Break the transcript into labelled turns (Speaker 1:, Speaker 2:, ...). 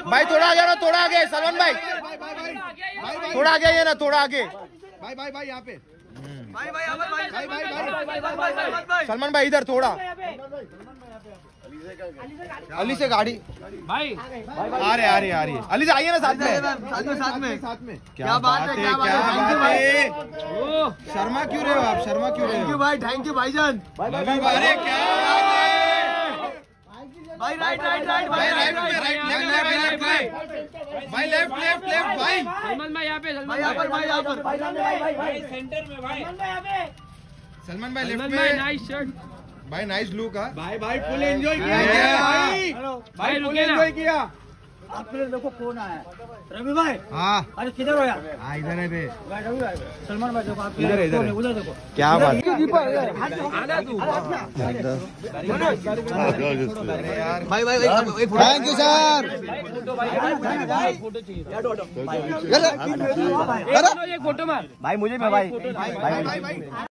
Speaker 1: भाई थोड़ा आगे ना, थोड़ा आगे सलमान भाई, थोड़ा आगे ये ना, थोड़ा आगे
Speaker 2: भाई भाई भाई यहाँ पे
Speaker 1: सलमान भाई इधर थोड़ा। अली से गाड़ी
Speaker 3: भाई
Speaker 1: आ रहे अली से आइए ना साथ में। क्या बात है, क्या बात है। शर्मा क्यों रहे हो आप, शर्मा क्यों रहे हो
Speaker 2: भाई? थैंक यू भाईजान।
Speaker 1: अरे क्या
Speaker 2: भाई राइट
Speaker 1: भाई लेफ्ट भाई।
Speaker 3: सलमान भाई यहाँ पे,
Speaker 2: भाई यहाँ पर
Speaker 3: सेंटर में भाई,
Speaker 1: सलमान भाई लेफ्ट
Speaker 3: भाई
Speaker 1: में।
Speaker 3: नाइस शर्ट
Speaker 1: भाई नाइस लुक है
Speaker 2: भाई फुल एंजॉय किया
Speaker 3: भाई, रुके ना
Speaker 2: किया।
Speaker 4: आपके लिए देखो कौन आया है। रवि भाई,
Speaker 1: हाँ
Speaker 4: अरे किधर हो यार?
Speaker 1: हाँ इधर है बे।
Speaker 4: रवि भाई, सलमान भाई देखो आप
Speaker 1: इधर है, इधर है।
Speaker 4: उधर देखो।
Speaker 1: क्या बात
Speaker 2: भाई
Speaker 1: थैंक यू सर।
Speaker 3: एक फोटो मार
Speaker 1: भाई मुझे भी भाई